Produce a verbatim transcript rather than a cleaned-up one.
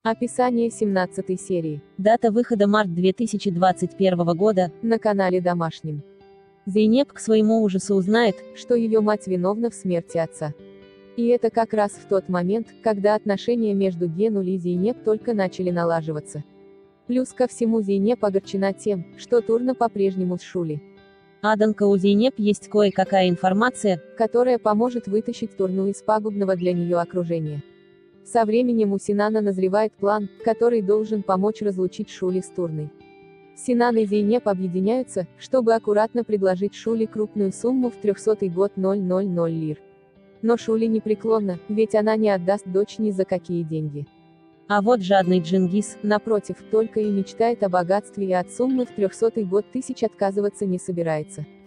Описание семнадцатой серии. Дата выхода март две тысячи двадцать первого года. На канале Домашнем. Зейнеп к своему ужасу узнает, что ее мать виновна в смерти отца. И это как раз в тот момент, когда отношения между Генуль и Зейнеп только начали налаживаться. Плюс ко всему Зейнеп огорчена тем, что Турна по-прежнему с Шули. Однако у Зейнеп есть кое-какая информация, которая поможет вытащить Турну из пагубного для нее окружения. Со временем у Синана назревает план, который должен помочь разлучить Шули с Турной. Синан и Зейнеп объединяются, чтобы аккуратно предложить Шули крупную сумму в трехсотый год ноль ноль ноль лир. Но Шули непреклонна, ведь она не отдаст дочь ни за какие деньги. А вот жадный Джингис, напротив, только и мечтает о богатстве и от суммы в трехсотый год тысяч отказываться не собирается.